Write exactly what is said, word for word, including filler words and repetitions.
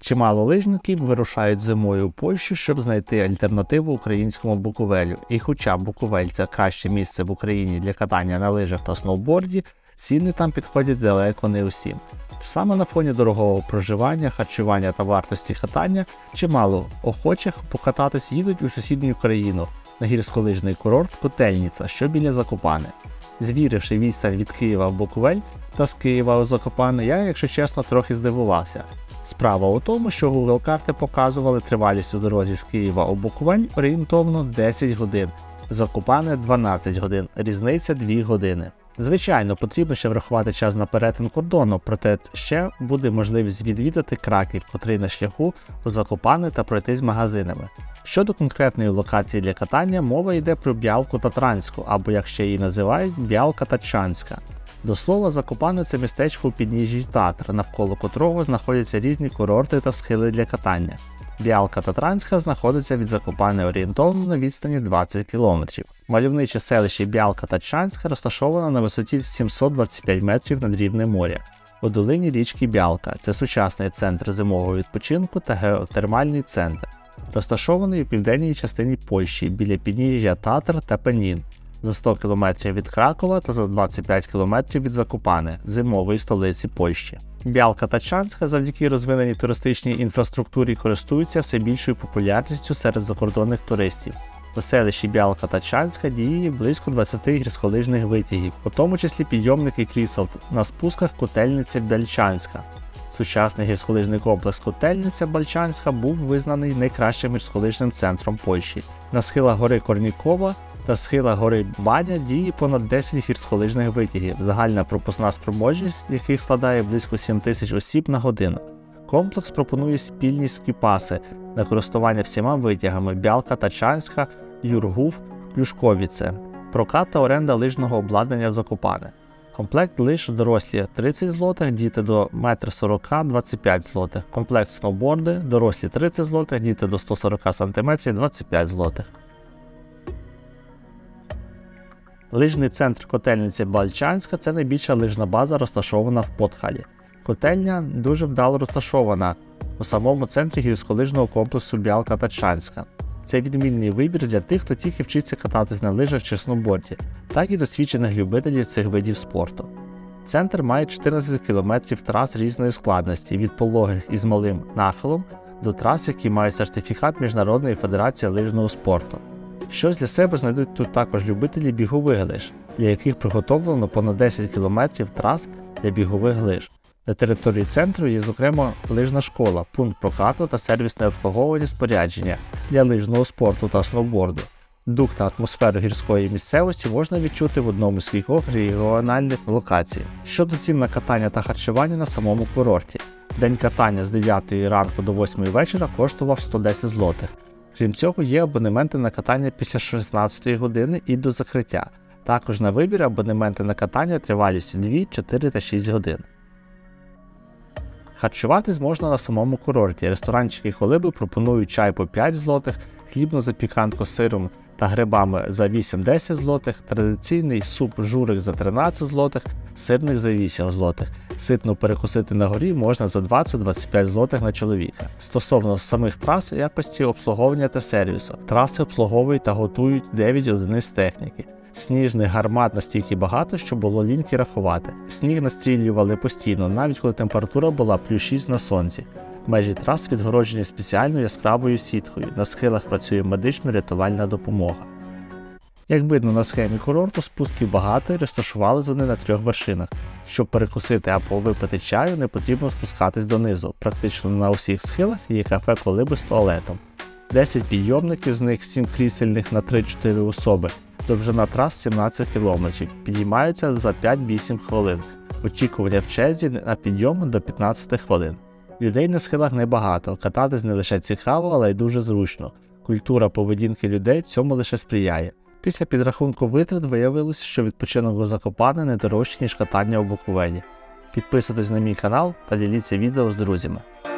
Чимало лижників вирушають зимою у Польщу, щоб знайти альтернативу українському Буковелю. І хоча Буковель – це краще місце в Україні для катання на лижах та сноуборді, ціни там підходять далеко не усім. Саме на фоні дорогого проживання, харчування та вартості катання чимало охочих покататись їдуть у сусідню країну на гірськолижний курорт Котельниця, що біля Закопане. Звіривши відстань від Києва в Буковель та з Києва у Закопане, я, якщо чесно, трохи здивувався. Справа у тому, що Google карти показували тривалість у дорозі з Києва у Буковель орієнтовно десять годин, Закопане дванадцять годин, різниця дві години. Звичайно, потрібно ще врахувати час на перетин кордону, проте ще буде можливість відвідати Краків, котрий на шляху у Закопане та пройтись магазинами. Щодо конкретної локації для катання, мова йде про Бялку Татранську, або як ще її називають, Бялка Татчанська. До слова, Закопане – це містечко у підніжжі Татр, навколо котрого знаходяться різні курорти та схили для катання. Бялка Татранська знаходиться від Закопане орієнтовно на відстані двадцять кілометрів. Мальовниче селище Бялка Татчанська розташоване на висоті сімсот двадцять п'ять метрів над рівнем моря. У долині річки Бялка – це сучасний центр зимового відпочинку та геотермальний центр. Розташований у південній частині Польщі, біля підніжжя Татр та Пенін, за сто кілометрів від Кракова та за двадцять п'ять кілометрів від Закопане, зимової столиці Польщі. Бялка Татчанська завдяки розвиненій туристичній інфраструктурі користується все більшою популярністю серед закордонних туристів. У селищі Бялка Татчанська діє близько двадцяти гірськолижних витягів, у тому числі підйомники крісел на спусках Котельниця Бяльчанська. Сучасний гірськолижний комплекс Котельниця Бяльчанська був визнаний найкращим гірськолижним центром Польщі. На схилах гори Корнікова та схилах гори Баня діє понад десять гірськолижних витягів, загальна пропускна спроможність яких складає близько сім тисяч осіб на годину. Комплекс пропонує спільні скіпаси на користування всіма витягами Бялка Татчанська, Юргув, Плюшковіце, прокат та оренда лижного обладнання в Закопане. Комплект лиж дорослі тридцять злотих, діти до метр сорок – двадцять п'ять злотих. Комплект сноуборди дорослі тридцять злотих, діти до сто сорок сантиметрів – двадцять п'ять злотих. Лижний центр Котельниця Бяльчанська – це найбільша лижна база, розташована в Подхалі. Котельня дуже вдало розташована у самому центрі гірськолижного комплексу Бялка Татчанська. Це відмінний вибір для тих, хто тільки вчиться кататись на лижах чи сноуборді, так і досвідчених любителів цих видів спорту. Центр має чотирнадцять кілометрів трас різної складності, від пологих із малим нахилом до трас, які мають сертифікат Міжнародної федерації лижного спорту. Щось для себе знайдуть тут також любителі бігових лиж, для яких приготовлено понад десять кілометрів трас для бігових лиж. На території центру є, зокрема, лижна школа, пункт прокату та сервісне обслуговування спорядження для лижного спорту та сноуборду. Дух та атмосферу гірської місцевості можна відчути в одному з кількох регіональних локацій. Щодо цін на катання та харчування на самому курорті. День катання з дев'ятої ранку до восьмої вечора коштував сто десять злотих. Крім цього, є абонементи на катання після шістнадцятої години і до закриття. Також на вибір абонементи на катання тривалістю дві, чотири та шість годин. Харчуватись можна на самому курорті. Ресторанчики Колиби пропонують чай по п'ять злотих, хлібну запіканку з сиром та грибами за вісім-десять злотих, традиційний суп-журик за тринадцять злотих, сирник за вісім злотих. Ситно перекусити на горі можна за двадцять - двадцять п'ять злотих на чоловіка. Стосовно самих трас, якості обслуговування та сервісу. Траси обслуговують та готують дев'ять одиниць техніки. Сніжних гармат настільки багато, що було ліньки рахувати. Сніг настрілювали постійно, навіть коли температура була плюс шість на сонці. Межі трас відгороджені спеціальною яскравою сіткою, на схилах працює медично-рятувальна допомога. Як видно на схемі курорту, спусків багато і розташувались вони на трьох вершинах. Щоб перекусити або випити чаю, не потрібно спускатись донизу. Практично на усіх схилах є кафе Колиби з туалетом. десять підйомників, з них сім крісельних на три-чотири особи. Довжина трас сімнадцять кілометрів, підіймаються за п'ять-вісім хвилин. Очікування в черзі на підйом до п'ятнадцять хвилин. Людей на схилах небагато, кататись не лише цікаво, але й дуже зручно. Культура поведінки людей цьому лише сприяє. Після підрахунку витрат виявилось, що відпочинок у Закопане не дорожче, ніж катання у Буковелі. Підписуйтесь на мій канал та діліться відео з друзями.